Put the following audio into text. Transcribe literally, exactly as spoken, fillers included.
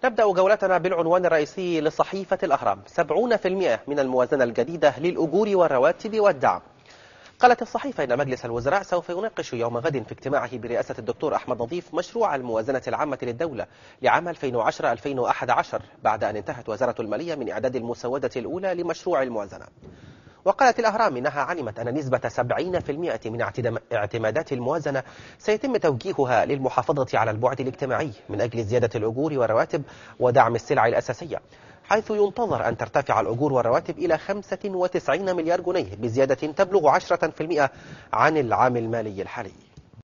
نبدأ جولتنا بالعنوان الرئيسي لصحيفة الأهرام. سبعين بالمئة من الموازنة الجديدة للأجور والرواتب والدعم. قالت الصحيفة إن مجلس الوزراء سوف يناقش يوم غد في اجتماعه برئاسة الدكتور أحمد نظيف مشروع الموازنة العامة للدولة لعام ألفين وعشرة ألفين وأحد عشر بعد أن انتهت وزارة المالية من إعداد المسودة الأولى لمشروع الموازنة. وقالت الأهرام إنها علمت أن نسبة سبعين بالمئة من اعتمادات الموازنة سيتم توجيهها للمحافظة على البعد الاجتماعي من أجل زيادة الأجور والرواتب ودعم السلع الأساسية، حيث ينتظر أن ترتفع الأجور والرواتب إلى خمسة وتسعين مليار جنيه بزيادة تبلغ عشرة بالمئة عن العام المالي الحالي.